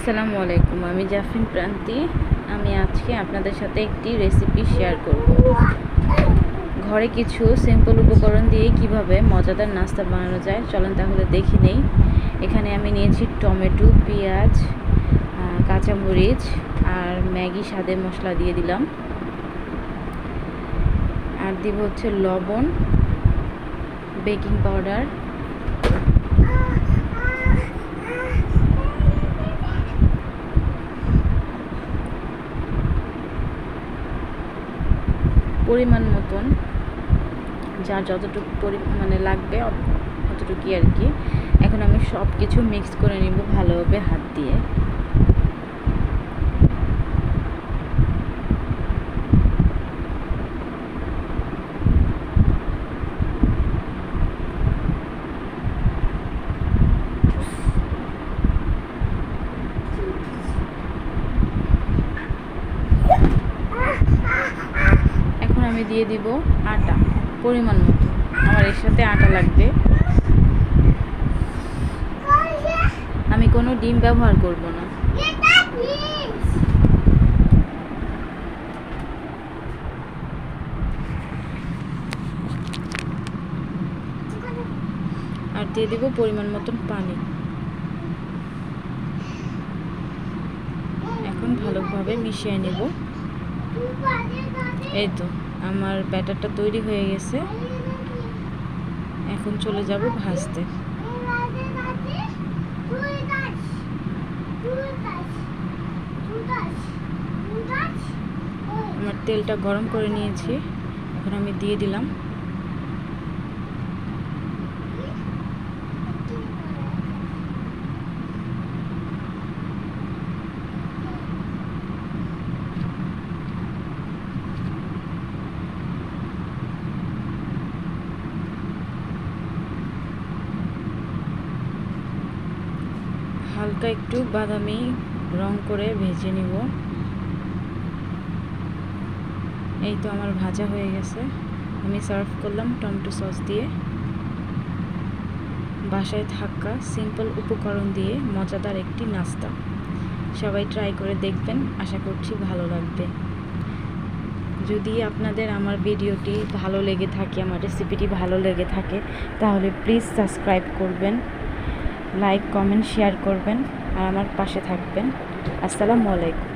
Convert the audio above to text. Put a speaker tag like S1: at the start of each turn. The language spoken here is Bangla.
S1: আসসালামু আলাইকুম। আমি জাফরিন প্রান্তি। আমি আজকে আপনাদের সাথে একটি রেসিপি শেয়ার করব। ঘরে কিছু সিম্পল উপকরণ দিয়ে কিভাবে মজাদার নাস্তা বানানো যায় চলেন তাহলে দেখে নেই। এখানে আমি নিয়েছি টমেটো, পেঁয়াজ, কাঁচামরিচ আর ম্যাগি স্বাদের মশলা দিয়ে দিলাম। আর দিব হচ্ছে লবণ, বেকিং পাউডার, পরিমাণ মতন, যার যতটুকু পরিমাণে লাগবে অতটুকুই আর কি। এখন আমি সব কিছু মিক্স করে নিব ভালোভাবে হাত দিয়ে। এখন আমি দিয়ে দিব আটা পরিমাণ মতো। আমার এর সাথে আটা লাগবে। আমি কোনো ডিম ব্যবহার করব না। আর দিয়ে দিব পরিমাণ মতন পানি। এখন ভালোভাবে মিশিয়ে নেব। এই তো আমার ব্যাটারটা তৈরি হয়ে গেছে। এখন চলে যাব ভাজতে। আমার তেলটা গরম করে নিয়েছি, এখন আমি দিয়ে দিলাম। হালকা একটু বাদামি রং করে ভেজে নিব। এই তো আমার ভাজা হয়ে গেছে। আমি সার্ভ করলাম টমেটো সস দিয়ে। বাসায় থাকা সিম্পল উপকরণ দিয়ে মজাদার একটি নাস্তা। সবাই ট্রাই করে দেখবেন, আশা করছি ভালো লাগবে। যদি আপনাদের আমার ভিডিওটি ভালো লেগে থাকে, আমার রেসিপিটি ভালো লেগে থাকে, তাহলে প্লিজ সাবস্ক্রাইব করবেন, লাইক, কমেন্ট, শেয়ার করবেন আর আমার পাশে থাকবেন। আসসালামু আলাইকুম।